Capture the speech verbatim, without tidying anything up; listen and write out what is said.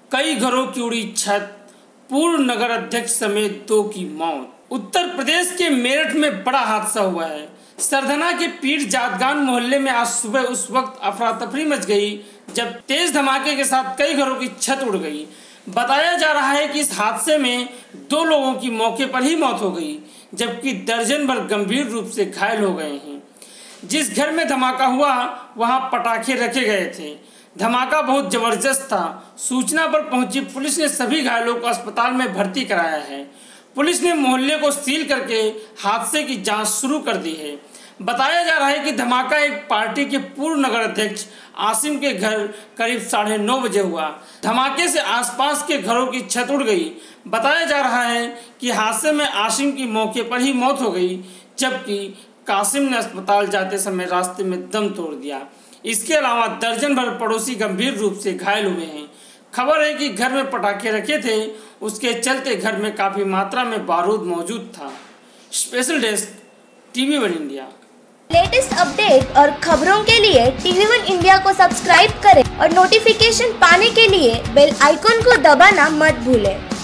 कई घरों की उड़ी छत, पूर्व नगर अध्यक्ष समेत दो की मौत। उत्तर प्रदेश के मेरठ में बड़ा हादसा हुआ है। सरधना के पीर जादगान मोहल्ले में आज सुबह उस वक्त अफरा तफरी मच गई जब तेज धमाके के साथ कई घरों की छत उड़ गई। बताया जा रहा है कि इस हादसे में दो लोगों की मौके पर ही मौत हो गई, जबकि दर्जन भर गंभीर रूप से घायल हो गए हैं। जिस घर में धमाका हुआ वहां पटाखे रखे गए थे। धमाका बहुत जबरदस्त था। सूचना पर पहुंची पुलिस ने सभी घायलों को अस्पताल में भर्ती कराया है। पुलिस ने मोहल्ले को सील करके हादसे की जांच शुरू कर दी है। बताया जा रहा है कि धमाका एक पार्टी के पूर्व नगर अध्यक्ष आसिम के घर करीब साढ़े नौ बजे हुआ। धमाके से आसपास के घरों की छत उड़ गई। बताया जा रहा है कि हादसे में आसिम की मौके पर ही मौत हो गई, जबकि कासिम ने अस्पताल जाते समय रास्ते में दम तोड़ दिया। इसके अलावा दर्जन भर पड़ोसी गंभीर रूप से घायल हुए हैं। खबर है कि घर में पटाखे रखे थे, उसके चलते घर में काफी मात्रा में बारूद मौजूद था। Special desk TV one India. Latest update और खबरों के लिए टीवी वन इंडिया को सब्सक्राइब करें और नोटिफिकेशन पाने के लिए बेल आइकॉन को दबाना मत भूलें।